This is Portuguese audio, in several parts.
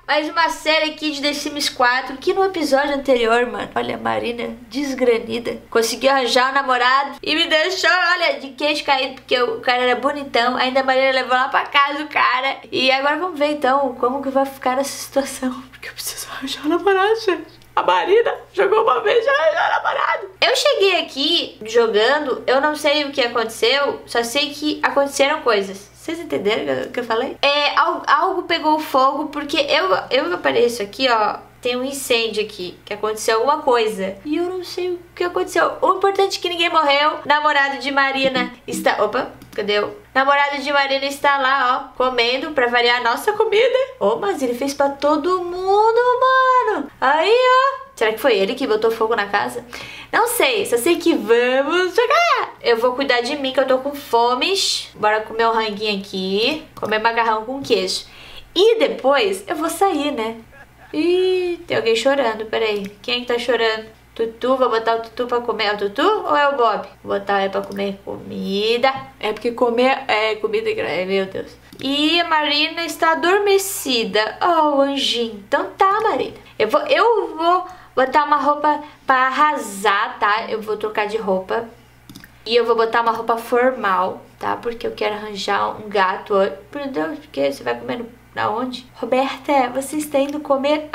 mais uma série aqui de The Sims 4, que no episódio anterior, mano, olha, a Marina desgranida conseguiu arranjar um namorado e me deixou, olha, de queixo caído, porque o cara era bonitão. Ainda a Marina levou lá pra casa o cara. E agora vamos ver então como que vai ficar essa situação, porque eu preciso arranjar um namorado, gente. A Marina jogou uma vez, já arranjou namorado. Eu cheguei aqui jogando, eu não sei o que aconteceu, só sei que aconteceram coisas. Vocês entenderam o que eu falei? Algo pegou fogo, porque eu apareço aqui, ó. Tem um incêndio aqui, que aconteceu alguma coisa. E eu não sei o que aconteceu. O importante é que ninguém morreu. Namorado de Marina está... Opa, cadê eu? Namorado de Marina está lá, ó, comendo pra variar a nossa comida. Oh, mas ele fez pra todo mundo, mano. Aí, ó. Será que foi ele que botou fogo na casa? Não sei, só sei que vamos jogar. Eu vou cuidar de mim, que eu tô com fome. Bora comer um ranguinho aqui. Comer macarrão com queijo. E depois eu vou sair, né? Ih, tem alguém chorando, peraí. Quem é que tá chorando? Tutu, vou botar o Tutu pra comer. É o Tutu ou é o Bob? Vou botar ele pra comer comida. É porque comer é comida, meu Deus. E a Marina está adormecida. Oh, anjinho. Então tá, Marina. Eu vou botar uma roupa pra arrasar, tá? Eu vou trocar de roupa. E eu vou botar uma roupa formal, tá? Porque eu quero arranjar um gato. Meu Deus, por que? Você vai comer aonde? Roberta, você está indo comer...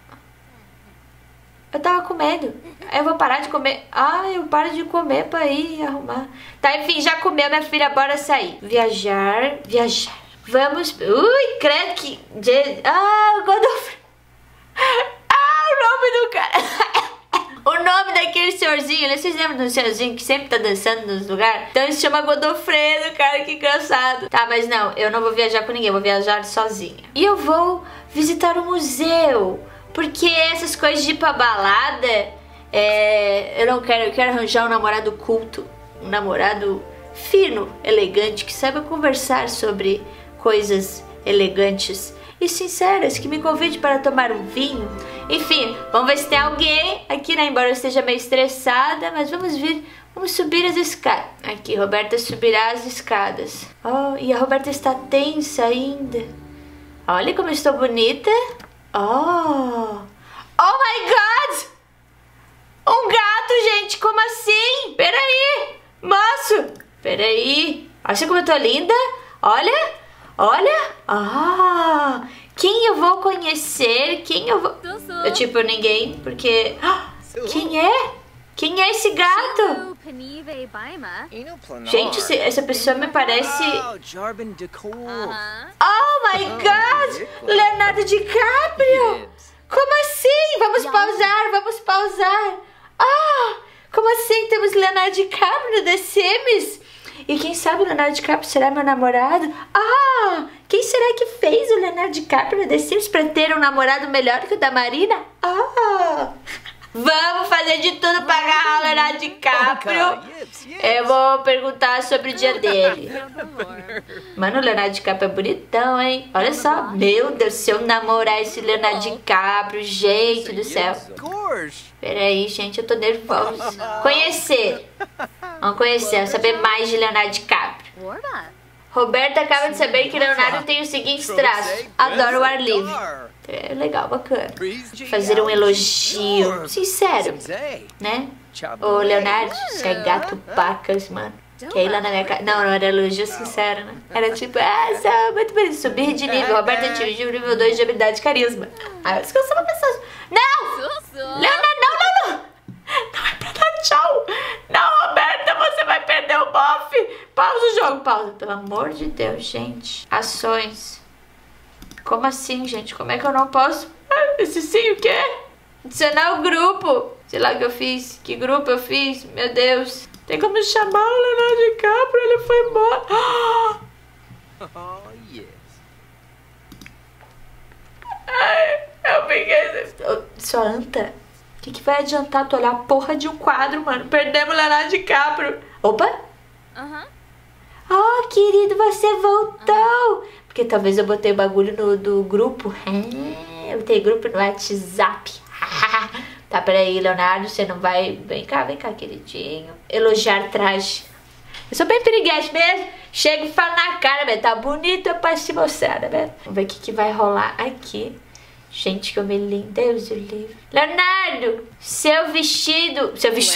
Eu tava comendo. Eu vou parar de comer. Eu paro de comer pra ir arrumar. Tá, enfim, já comeu, minha filha, bora sair. Viajar. Vamos... Ui, credo que... o Godofredo. O nome do cara. O nome daquele senhorzinho, vocês lembram do senhorzinho que sempre tá dançando nos lugares? Então ele se chama Godofredo, cara, que engraçado. Tá, mas não, eu não vou viajar com ninguém, eu vou viajar sozinha. E eu vou visitar o museu, porque essas coisas de ir pra balada, eu não quero, eu quero arranjar um namorado culto, um namorado fino, elegante, que saiba conversar sobre coisas elegantes e sinceras, que me convide para tomar um vinho. Enfim, vamos ver se tem alguém aqui, né? Embora eu esteja meio estressada, mas vamos subir as escadas. Aqui, Roberta subirá as escadas. Oh, e a Roberta está tensa ainda. Olha como eu estou bonita. Oh my God! Um gato, gente, como assim? Peraí, moço, peraí. Olha como eu tô linda. Olha. Quem eu vou conhecer? Quem eu vou... Eu tipo ninguém, porque... Quem é? Quem é esse gato? Gente, essa pessoa me parece... Oh my God! Leonardo DiCaprio! Como assim? Vamos pausar. Como assim? Temos Leonardo DiCaprio no The Sims? E quem sabe o Leonardo DiCaprio será meu namorado? Quem será que fez o Leonardo DiCaprio no The Sims pra ter um namorado melhor que o da Marina? Vamos fazer de tudo pra agarrar o Leonardo DiCaprio. Eu vou perguntar sobre o dia dele. Mano, o Leonardo DiCaprio é bonitão, hein? Olha só. Meu Deus, se eu namorar esse Leonardo DiCaprio, gente do céu. Peraí, gente, eu tô nervosa. Vamos conhecer, saber mais de Leonardo DiCaprio. Roberta acaba de saber que Leonardo tem os seguintes traços. Adoro o ar livre. É legal, bacana. Fazer um elogio sincero, né? Ô, Leonardo, você é gato pacas, mano. Quer ir lá na minha casa? Não era elogio sincero, né? Era tipo, você é muito bonito. Subir de nível. Roberta atingiu o nível 2 de habilidade e carisma. Eu esqueci uma pessoa. Não! Leonardo, não! Não é pra dar tchau. Não, Roberta, você vai perder o bofe. Pausa o jogo, pausa. Pelo amor de Deus, gente. Ações. Como assim, gente? Como é que eu não posso? Esse sim, o quê? Adicionar o grupo. Sei lá o que eu fiz. Que grupo eu fiz? Meu Deus. Tem como chamar o Leonardo DiCaprio? Ele foi embora. Eu fiquei... Sua anta? O que vai adiantar tu olhar a porra de um quadro, mano? Perdemos o Leonardo DiCaprio. Opa! Querido, você voltou. Porque talvez eu botei o bagulho do grupo. Eu botei grupo no WhatsApp. Tá, peraí, Leonardo, você não vai... Vem cá, queridinho. Elogiar traje. Eu sou bem piriguete mesmo. Chego e falo na cara, velho. Tá bonita pra se mostrar, né, velho? Vamos ver o que vai rolar aqui. Gente, que homem lindo. Deus o livre. Leonardo, seu vestido...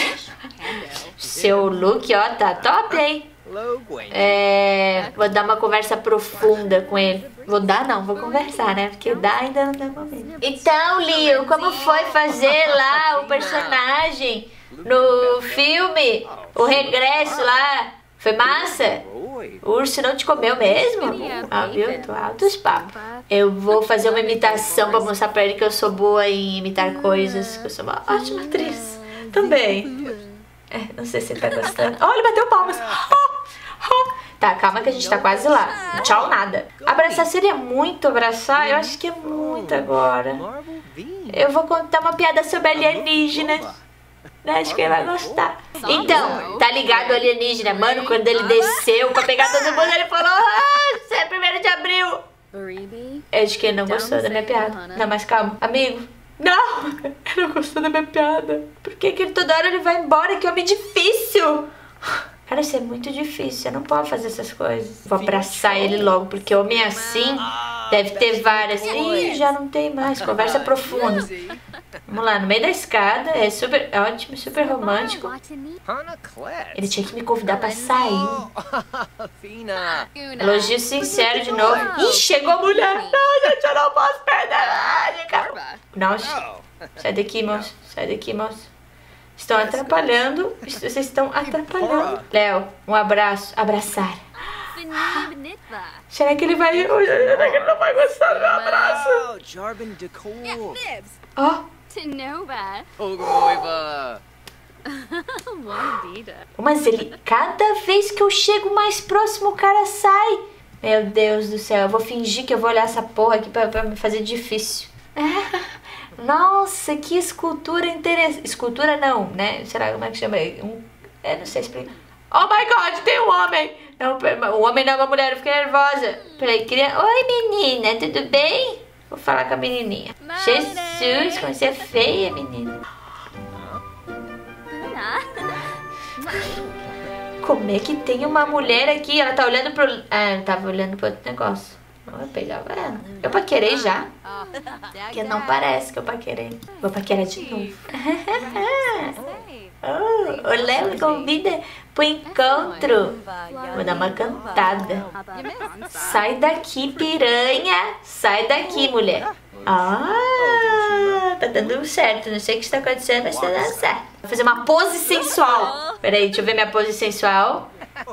Seu look, ó, tá top, hein? Vou dar uma conversa profunda com ele. Vou dar não, vou conversar, né? Porque dar ainda não dá momento. Então, Leo, como foi fazer lá o personagem no filme? O regresso lá? Foi massa? O urso não te comeu mesmo? Ah, viu? Tô altos papos. Eu vou fazer uma imitação pra mostrar pra ele que eu sou boa em imitar coisas. Que eu sou uma ótima atriz. Também. Não sei se ele tá gostando. Oh, ele bateu palmas. Tá, calma que a gente tá quase lá. Tchau, nada. Abraçar seria muito abraçar? Eu acho que é muito agora. Eu vou contar uma piada sobre alienígena. Acho que ele vai gostar. Então, tá ligado o alienígena, mano? Quando ele desceu pra pegar todo mundo, ele falou: você é 1º de abril. Eu acho que ele não gostou da minha piada. Não, mas calma, amigo. Não, ele não gostou da minha piada. Por que toda hora ele vai embora? Que homem difícil. Cara, isso é muito difícil. Você não pode fazer essas coisas. Vou abraçar ele logo, porque homem assim deve ter várias. Ih, já não tem mais. Conversa profunda. Vamos lá, no meio da escada. É super ótimo, super romântico. Ele tinha que me convidar pra sair. Elogio sincero de novo. Ih, chegou a mulher. Não, gente, eu não posso perder. Nossa, sai daqui, moço. Sai daqui, moço. Estão atrapalhando. Vocês estão atrapalhando. Léo, um abraço. Abraçar. Será que ele vai... Será que ele não vai gostar do meu abraço? Ó. Mas ele... Cada vez que eu chego mais próximo, o cara sai. Meu Deus do céu. Eu vou fingir que eu vou olhar essa porra aqui pra me fazer difícil. Nossa, que escultura interessante. Escultura não, né? Será como é que chama? Não sei explicar. Oh my God, tem um homem. Não, o homem não é uma mulher, eu fiquei nervosa. Peraí, oi menina, tudo bem? Vou falar com a menininha. Jesus, como você é feia, menina. Como é que tem uma mulher aqui? Ela tá olhando pro... ela tava olhando pro outro negócio. Eu pegava ela. Eu paquerei já. Porque não parece que eu paquerei. Vou paquerar de novo. O Léo me convida pro encontro. Vou dar uma cantada. Sai daqui, piranha. Sai daqui, mulher. Tá dando certo. Não sei o que está acontecendo, mas tá dando certo. Vou fazer uma pose sensual. Peraí, deixa eu ver minha pose sensual.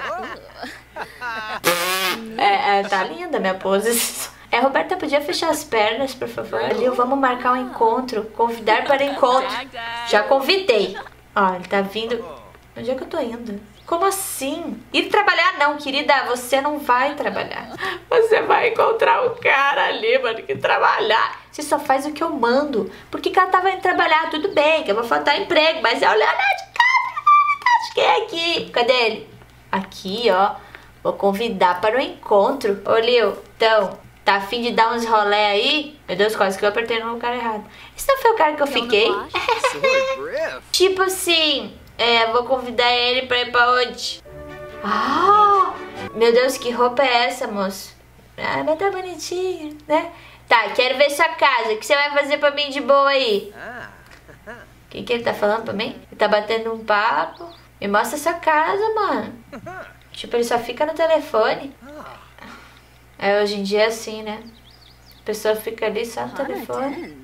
Tá linda a minha pose. Roberta, podia fechar as pernas, por favor? Ali, vamos marcar um encontro. Convidar para encontro. Já convidei. Ó, ele tá vindo. Onde é que eu tô indo? Como assim? Ir trabalhar? Não, querida, você não vai trabalhar. Você vai encontrar um cara ali, mano, que trabalhar. Você só faz o que eu mando. Porque que ela tava indo trabalhar? Tudo bem, que eu vou faltar emprego, mas é o Leonardo DiCaprio. Acho que é aqui. Cadê ele? Aqui, ó. Vou convidar para o encontro. Ô, Leo, então, tá afim de dar uns rolé aí? Meu Deus, quase que eu apertei no lugar errado. Esse não foi o cara que eu fiquei? Tipo assim, vou convidar ele pra ir pra onde? Meu Deus, que roupa é essa, moço? Mas tá bonitinho, né? Tá, quero ver sua casa. O que você vai fazer pra mim de boa aí? O que ele tá falando pra mim? Ele tá batendo um papo. Me mostra sua casa, mano. Tipo, ele só fica no telefone. Hoje em dia é assim, né? A pessoa fica ali só no telefone.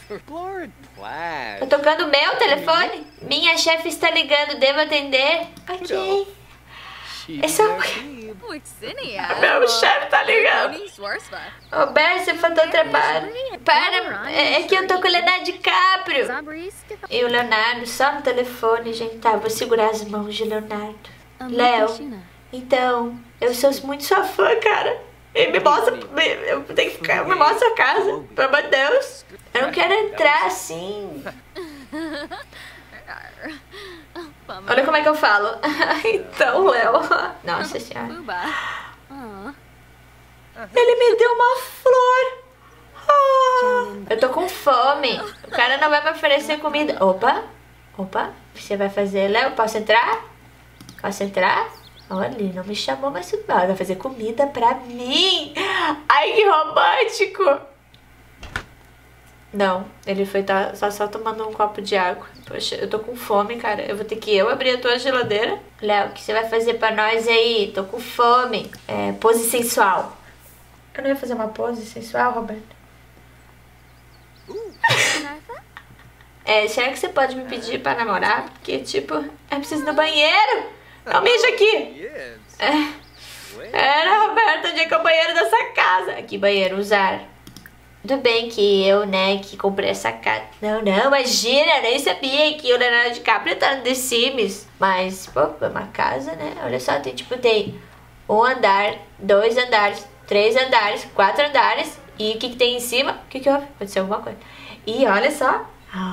Tô tocando meu telefone? Minha chefe está ligando, devo atender? Ok. Esse é o... Meu chefe tá ligando. Roberto, você faltou trabalho. Para, é que eu tô com o Leonardo DiCaprio. E o Leonardo só no telefone, gente. Tá, vou segurar as mãos de Leonardo. Léo, então, eu sou muito sua fã, cara. E me mostra, me mostra a casa, pelo amor de Deus. Eu não quero entrar assim. Olha como é que eu falo. Então, Léo. Nossa senhora. Ele me deu uma flor. Eu tô com fome. O cara não vai me oferecer comida. Opa. Você vai fazer, Léo? Posso entrar? Posso entrar? Olha, ele não me chamou, mas tudo bem. Vai fazer comida pra mim. Ai, que romântico. Não, ele foi só tomando um copo de água. Poxa, eu tô com fome, cara. Eu vou ter que abrir a tua geladeira. Léo, o que você vai fazer pra nós aí? Tô com fome. Pose sensual. Eu não ia fazer uma pose sensual, Roberto? Será que você pode me pedir pra namorar? Porque, tipo, eu preciso ir no banheiro. Não mexa aqui. Era, Roberto, onde é que é o banheiro dessa casa? Aqui, banheiro, usar. Tudo bem que eu, né, que comprei essa casa. Não, imagina, eu nem sabia que o Leonardo DiCaprio tá no The Sims. Mas, pô, é uma casa, né? Olha só, tem um andar, 2 andares, 3 andares, 4 andares. E o que tem em cima? O que houve? Aconteceu alguma coisa. E olha só.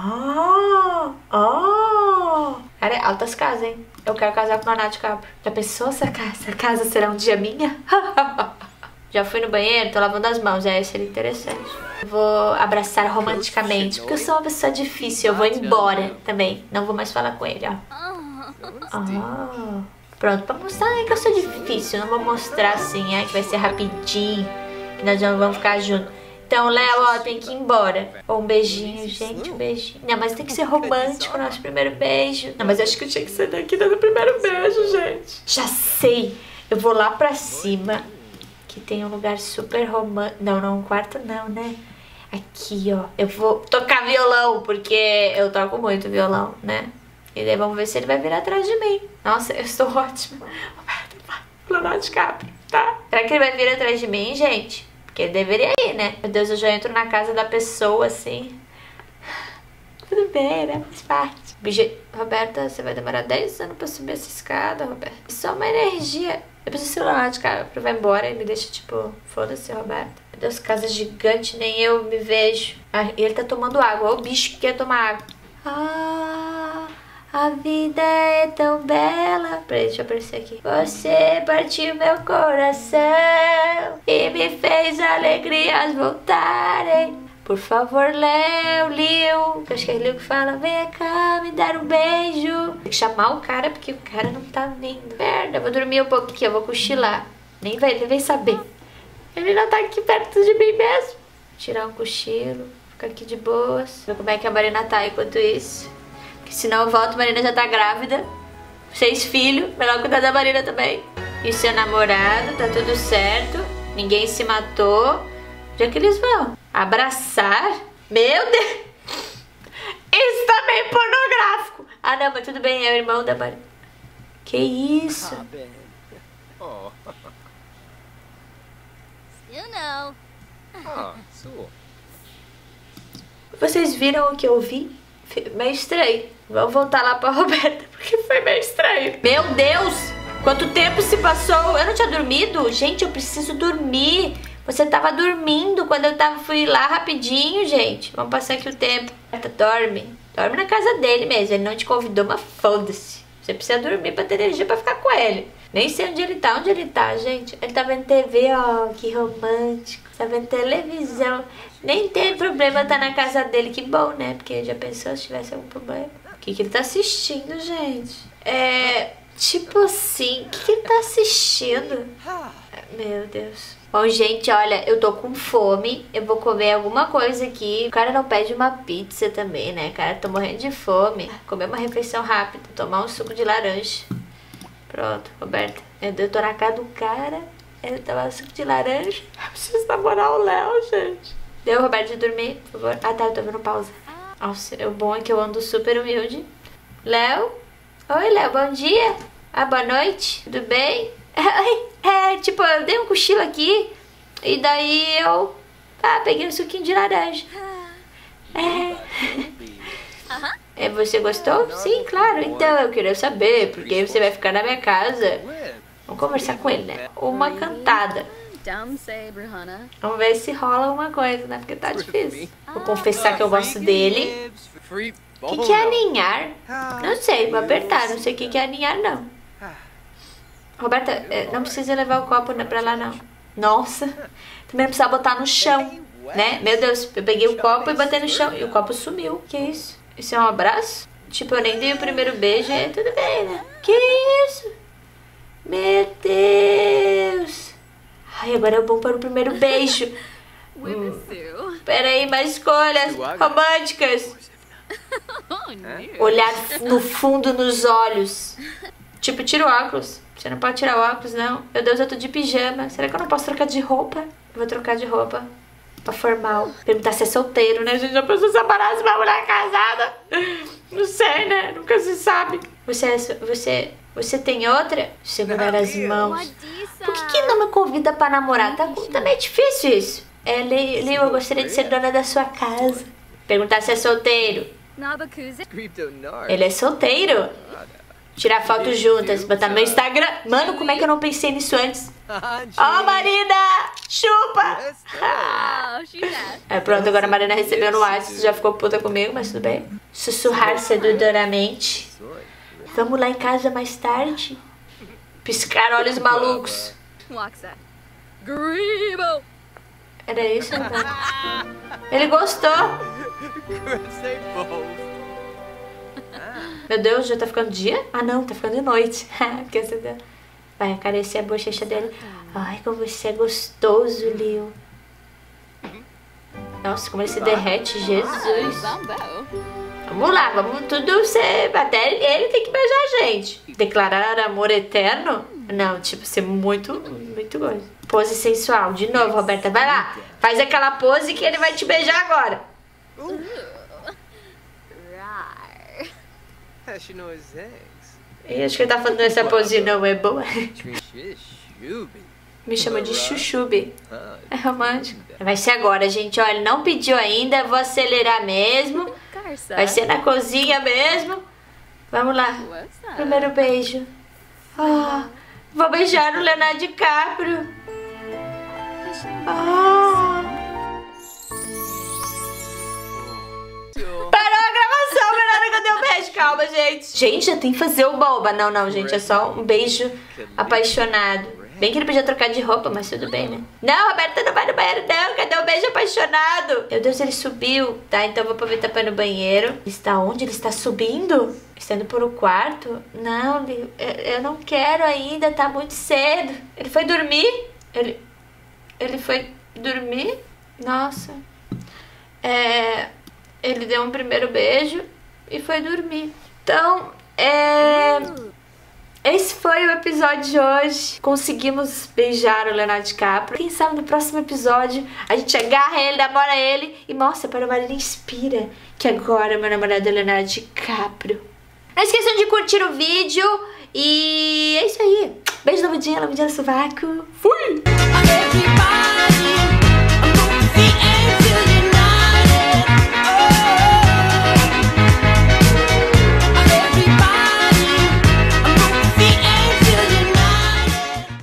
Cara, altas casas, hein? Eu quero casar com o Leonardo DiCaprio. Já pensou se essa casa será um dia minha? Já fui no banheiro, tô lavando as mãos. Seria interessante. Vou abraçar romanticamente, porque eu sou uma pessoa difícil. Eu vou embora também. Não vou mais falar com ele, ó. Pronto, pra mostrar que eu sou difícil. Não vou mostrar assim, que vai ser rapidinho, que nós não vamos ficar juntos. Então, Léo, ó, tem que ir embora. Um beijinho, gente, um beijinho. Não, mas tem que ser romântico o nosso primeiro beijo. Não, mas acho que eu tinha que ser daqui dando o primeiro beijo, gente. Já sei. Eu vou lá pra cima, que tem um lugar super romântico. Não, um quarto não, né? Aqui, ó. Eu vou tocar violão, porque eu toco muito violão, né? E daí vamos ver se ele vai vir atrás de mim. Nossa, eu estou ótima. Roberto, vai. Leonardo DiCaprio, tá? Será que ele vai vir atrás de mim, gente? Porque ele deveria ir, né? Meu Deus, eu já entro na casa da pessoa, assim. Tudo bem, né? Faz parte. Roberta, você vai demorar 10 anos pra subir essa escada, Roberta. É só uma energia. Eu preciso ir lá de cara, vai embora e me deixa, tipo, foda-se, Roberta. Meu Deus, casa gigante, nem eu me vejo. E ele tá tomando água. Olha o bicho que quer tomar água. A vida é tão bela. Peraí, deixa eu aparecer aqui. Você partiu meu coração e me fez alegrias voltarem. Por favor, Léo, Liu. Acho que é Liu que fala: vem cá, me dar um beijo. Tem que chamar o cara, porque o cara não tá vindo. Merda, eu vou dormir um pouquinho, eu vou cochilar. Nem vai saber. Ele não tá aqui perto de mim mesmo. Tirar um cochilo, ficar aqui de boas. Ver como é que a Marina tá enquanto isso. Porque senão eu volto, a Marina já tá grávida. 6 filhos, melhor cuidar da Marina também. E seu namorado, tá tudo certo. Ninguém se matou. Onde é que eles vão? Abraçar? Meu Deus! Isso tá meio pornográfico. Ah, não, mas tudo bem, é o irmão da Marina. Que isso? Vocês viram o que eu vi? Meio estranho. Vamos voltar lá pra Roberta, porque foi meio estranho. Meu Deus! Quanto tempo se passou? Eu não tinha dormido? Gente, eu preciso dormir. Você tava dormindo quando eu fui lá rapidinho, gente. Vamos passar aqui o tempo. Dorme. Dorme na casa dele mesmo. Ele não te convidou, mas foda-se. Você precisa dormir pra ter energia pra ficar com ele. Nem sei onde ele tá. Onde ele tá, gente? Ele tá vendo TV, ó. Que romântico. Tá vendo televisão. Nem tem problema tá na casa dele. Que bom, né? Porque já pensou se tivesse algum problema. O que ele tá assistindo, gente? Tipo assim, o que ele tá assistindo? Meu Deus. Bom, gente, olha, eu tô com fome. Eu vou comer alguma coisa aqui. O cara não pede uma pizza também, né? O cara tá morrendo de fome. Comer uma refeição rápida. Tomar um suco de laranja. Pronto, Roberta. Eu tô na casa do cara. Ele tomar um suco de laranja. Eu preciso namorar o Léo, gente. Deu, Roberto, de dormir, por favor. Ah, tá, eu tô vendo pausa. Nossa, o bom é que eu ando super humilde. Léo? Oi, Léo, bom dia. Ah, boa noite. Tudo bem? Tipo, eu dei um cochilo aqui. E daí eu peguei um suquinho de laranja. Você gostou? Sim, claro. Então, eu queria saber, porque você vai ficar na minha casa. Vamos conversar com ele, né? Uma cantada. Vamos ver se rola alguma coisa, né? Porque tá difícil. Vou confessar que eu gosto dele. O que é aninhar? Não sei, vou apertar. Não sei o que é aninhar, não. Roberta, não precisa levar o copo pra lá, não. Nossa, também precisa botar no chão, né? Meu Deus, eu peguei o copo e botei no chão e o copo sumiu. Que isso? Isso é um abraço? Tipo, eu nem dei o primeiro beijo e tudo bem, né? Que isso? Meu Deus. Ai, agora é bom para o primeiro beijo. Peraí, mais escolhas românticas. Olhar no fundo nos olhos. Tipo, tira o óculos. Você não pode tirar o óculos, não. Meu Deus, eu tô de pijama. Será que eu não posso trocar de roupa? Eu vou trocar de roupa pra formal. Perguntar se é solteiro, né? A gente já pensou se separar se uma mulher casada. Não sei, né? Nunca se sabe. Você tem outra? Segurar as mãos. Por que não me convida pra namorar? Tá meio difícil isso. Leo, eu gostaria de ser dona da sua casa. Perguntar se é solteiro. Ele é solteiro? Tirar fotos juntas, botar no meu Instagram. Mano, como é que eu não pensei nisso antes? Ó, Marina! Chupa! Pronto, agora a Marina recebeu no WhatsApp. Já ficou puta comigo, mas tudo bem. Sussurrar sedudoramente. Vamos lá em casa mais tarde? Piscar olhos malucos. Era isso, né? Ele gostou. Meu Deus, já tá ficando dia? Ah, não, tá ficando de noite. Vai acariciar a bochecha dele. Ai, como você é gostoso, Leo. Nossa, como ele se derrete, Jesus. Vamos lá, vamos tudo ser... Até ele tem que beijar a gente. Declarar amor eterno? Não, tipo, ser muito coisa. Pose sensual. De novo, Roberta, vai lá. Faz aquela pose que ele vai te beijar agora. Acho que ele tá falando essa pose não é boa. Me chama de chuchubi. É romântico. Vai ser agora, gente. Olha, ele não pediu ainda. Vou acelerar mesmo. Vai ser na cozinha mesmo. Vamos lá. Primeiro beijo. Vou beijar o Leonardo DiCaprio. Parou a gravação, melhor que eu dei um beijo. Calma, gente. Gente, já tem que fazer o boba. Não, gente, é só um beijo apaixonado. Bem que ele podia trocar de roupa, mas tudo bem, né? Não, Roberta, não vai no banheiro, não. Cadê o beijo apaixonado? Meu Deus, ele subiu. Tá, então eu vou aproveitar pra ir no banheiro. Ele está onde? Ele está subindo? Está indo por um quarto? Não, eu não quero ainda, tá muito cedo. Ele foi dormir? Ele foi dormir? Nossa. Ele deu um primeiro beijo e foi dormir. Então, esse foi o episódio de hoje. Conseguimos beijar o Leonardo DiCaprio. Quem sabe no próximo episódio a gente agarra ele, namora ele e mostra para o Marina Inspira que agora meu namorado é o Leonardo DiCaprio. Não esqueçam de curtir o vídeo e é isso aí. Beijo no budinha no sovaco. Fui!